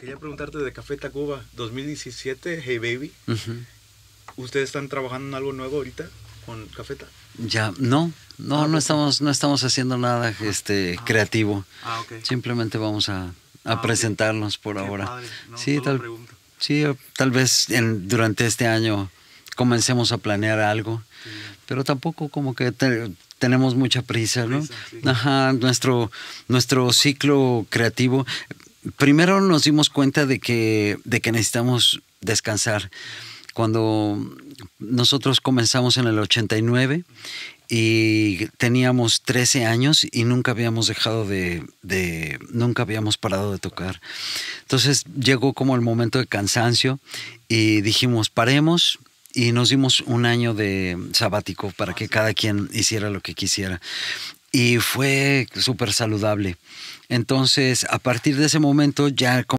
quería preguntarte de Café Tacuba 2017, Hey Baby. Ujú. ¿Ustedes están trabajando en algo nuevo ahorita con Cafeta? Ya, no estamos haciendo nada creativo. Ok. Simplemente vamos a Ok. presentarnos por Qué ahora. padre. No, Sí, solo pregunto. sí, tal vez durante este año comencemos a planear algo, Qué bien. pero tampoco como que tenemos mucha prisa, ¿no? Prisa, sí. Ajá, nuestro ciclo creativo. Primero nos dimos cuenta de que necesitamos descansar. Cuando nosotros comenzamos en el 89 y teníamos 13 años y nunca habíamos nunca habíamos parado de tocar. Entonces llegó como el momento de cansancio y dijimos, paremos, y nos dimos un año de sabático para que cada quien hiciera lo que quisiera. Y fue súper saludable. Entonces, a partir de ese momento ya